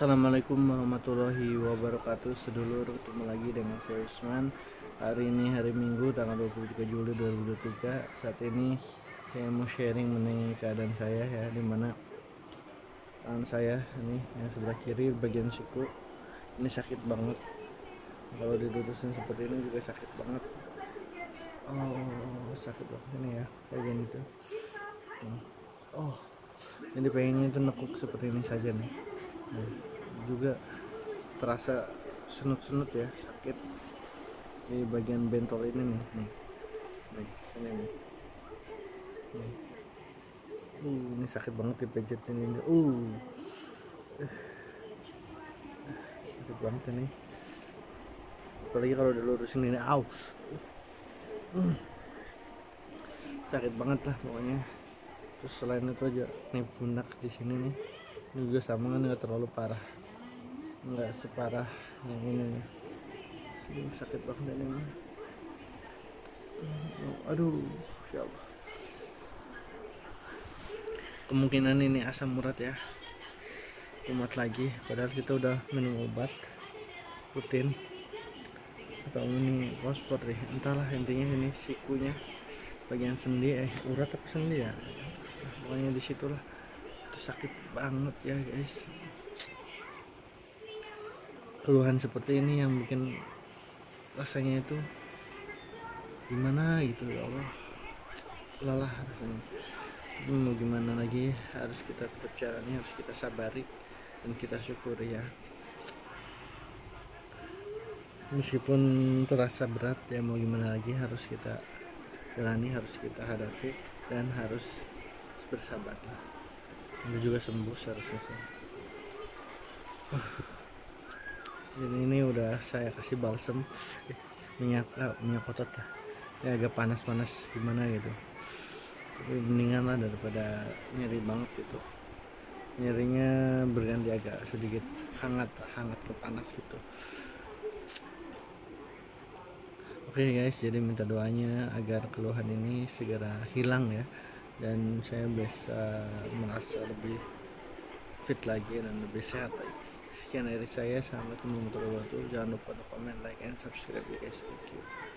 Assalamualaikum warahmatullahi wabarakatuh. Sedulur, ketemu lagi dengan saya Usman. Hari ini hari Minggu tanggal 23 Juli 2023. Saat ini saya mau sharing mengenai keadaan saya ya, dimana tangan saya ini yang sebelah kiri bagian siku ini sakit banget. Kalau dilurusin seperti ini juga sakit banget. Sakit banget ini ya bagian itu. Jadi pengennya itu nekuk seperti ini saja nih. Juga terasa senut-senut ya, sakit di bagian bentol ini nih sini nih. Ini sakit banget dipejet ini. Sakit banget ini, apalagi kalau dilurusin ini, sakit banget lah pokoknya. Terus selain itu aja nih pundak di sini nih, ini juga sama kan, nggak terlalu parah, nggak separah yang ini nih. Ini sakit banget ini. Aduh, ya Allah. Kemungkinan ini asam urat ya, kumat lagi. Padahal kita udah minum obat rutin, atau ini fosfor deh, entahlah. Intinya ini sikunya bagian sendi, urat apa sendi ya, pokoknya disitulah. Itu sakit banget ya guys. Keluhan seperti ini yang bikin rasanya itu gimana gitu, ya Allah, lelah rasanya. Mau gimana lagi, harus kita tetap jalani, harus kita sabari dan kita syukuri ya. Meskipun terasa berat ya, mau gimana lagi, harus kita jalani, harus kita hadapi, dan harus bersabar lah. Itu juga sembuh seharusnya sih. Ini udah saya kasih balsem, minyak otot lah ya, agak panas-panas gimana gitu, tapi mendingan lah daripada nyeri banget gitu. Nyerinya berganti agak sedikit hangat ke panas gitu. Oke guys, jadi minta doanya agar keluhan ini segera hilang ya, dan saya bisa merasa lebih fit lagi dan lebih sehat lagi. Sekian dari saya, assalamualaikum warahmatullahi wabarakatuh. Jangan lupa komen, like, and subscribe ya guys. Thank you.